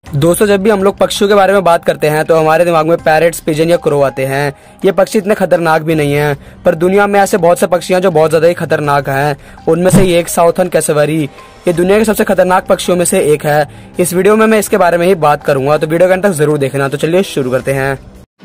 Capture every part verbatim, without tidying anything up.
दोस्तों, जब भी हम लोग पक्षियों के बारे में बात करते हैं तो हमारे दिमाग में पैरेट्स, पिजन या क्रो आते हैं। ये पक्षी इतने खतरनाक भी नहीं हैं, पर दुनिया में ऐसे बहुत से पक्षी हैं जो बहुत ज्यादा ही खतरनाक हैं। उनमें से ये एक साउथर्न कैसोवेरी, ये दुनिया के सबसे खतरनाक पक्षियों में से एक है। इस वीडियो में मैं इसके बारे में ही बात करूंगा, तो वीडियो के अंत तक जरूर देखना। तो चलिए शुरू करते हैं।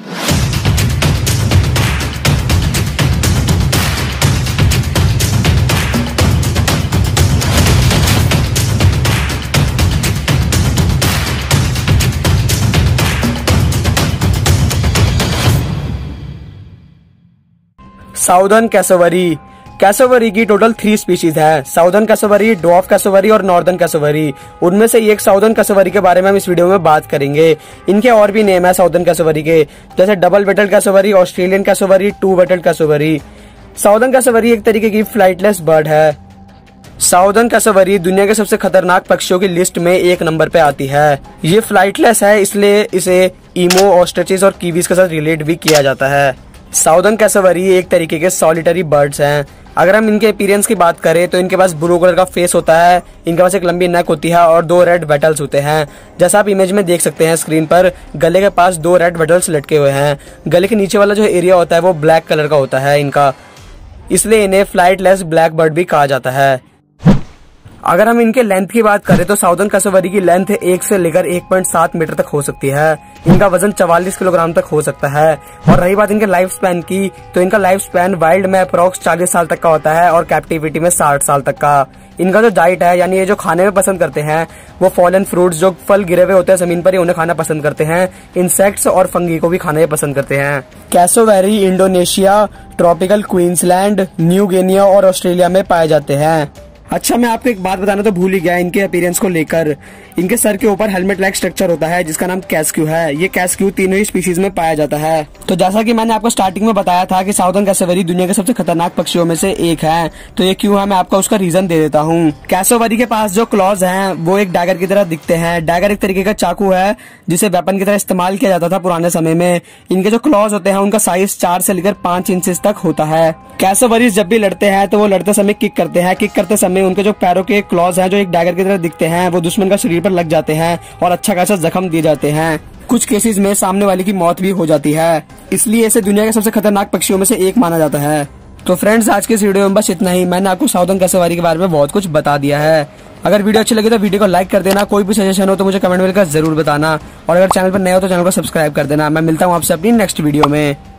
Southern cassowary. कैसोवेरी की टोटल थ्री स्पीशीज है, साउदर्न कैसोवेरी, ड्वार्फ कैसोवेरी और नॉर्दर्न कैसोवेरी। उनमें से एक साउदर्न कैसोवेरी के बारे में हम इस वीडियो में बात करेंगे। इनके और भी नेम है साउदर्न कैसोवेरी के, जैसे double wattle cassowary, Australian cassowary, two wattle cassowary. Southern cassowary एक तरीके की फ्लाइटलेस बर्ड है। साउदर्न कैसोवेरी दुनिया के सबसे खतरनाक पक्षियों की लिस्ट में एक नंबर पे आती है। ये फ्लाइटलेस है, इसलिए इसे ईमो, ऑस्ट्रिचेस और कीवीज के साथ रिलेट भी किया जाता है। साउदर्न कैसोवेरी एक तरीके के सॉलिटरी बर्ड्स हैं। अगर हम इनके अपीयरेंस की बात करें तो इनके पास ब्लू कलर का फेस होता है, इनके पास एक लंबी नेक होती है और दो रेड वेटल्स होते हैं। जैसा आप इमेज में देख सकते हैं स्क्रीन पर, गले के पास दो रेड वेटल्स लटके हुए हैं। गले के नीचे वाला जो एरिया होता है वो ब्लैक कलर का होता है इनका, इसलिए इन्हें फ्लाइटलेस ब्लैक बर्ड भी कहा जाता है। अगर हम इनके लेंथ की बात करें तो साउदर्न कैसोवेरी की लेंथ एक से लेकर एक पॉइंट सात मीटर तक हो सकती है। इनका वजन चवालीस किलोग्राम तक हो सकता है। और रही बात इनके लाइफ स्पैन की, तो इनका लाइफ स्पैन वाइल्ड में अप्रोक्स चालीस साल तक का होता है और कैप्टिविटी में साठ साल तक का। इनका जो डाइट है, यानी ये जो खाने में पसंद करते हैं, वो फॉलन फ्रूट्स, जो फल गिरे हुए होते हैं जमीन पर, उन्हें खाना पसंद करते हैं। इंसेक्ट्स और फंगी को भी खाना पसंद करते हैं। Cassowary Indonesia, tropical Queensland, New Guinea और ऑस्ट्रेलिया में पाए जाते हैं। अच्छा, मैं आपको एक बात बताना तो भूल ही गया इनके अपीयरेंस को लेकर। इनके सर के ऊपर हेलमेट लाइक स्ट्रक्चर होता है जिसका नाम कैस्क्यू है। ये कैस्क्यू तीनों ही स्पीशीज में पाया जाता है। तो जैसा कि मैंने आपको स्टार्टिंग में बताया था कि साउदर्न कैसोवेरी दुनिया के सबसे खतरनाक पक्षियों में से एक है, तो ये क्यों है मैं आपको उसका रीजन दे देता हूँ। कैसोवेरी के पास जो क्लॉज हैं वो एक डैगर की तरह दिखते हैं। डैगर एक तरीके का चाकू है जिसे वेपन की तरह इस्तेमाल किया जाता था पुराने समय में। इनके जो क्लॉज होते हैं उनका साइज चार से लेकर पांच इंचेस तक होता है। कैसोवेरीज जब भी लड़ते हैं तो वो लड़ते समय किक करते हैं। किक करते समय उनके जो पैरों के क्लॉज हैं जो एक डैगर की तरह दिखते हैं, वो दुश्मन का शरीर पर लग जाते हैं और अच्छा खासा जख्म दिए जाते हैं। कुछ केसेस में सामने वाले की मौत भी हो जाती है, इसलिए इसे दुनिया के सबसे खतरनाक पक्षियों में से एक माना जाता है। तो फ्रेंड्स, आज के इस वीडियो में बस इतना ही। मैंने आपको साउदर्न कैसोवेरी के बारे में बहुत कुछ बता दिया है। अगर वीडियो अच्छी लगी तो वीडियो को लाइक कर देना। कोई भी सजेशन हो तो मुझे कमेंट में लिखकर जरूर बताना, और अगर चैनल पर नए हो तो चैनल को सब्सक्राइब कर देना। मैं मिलता हूँ आपसे अपनी नेक्स्ट वीडियो में।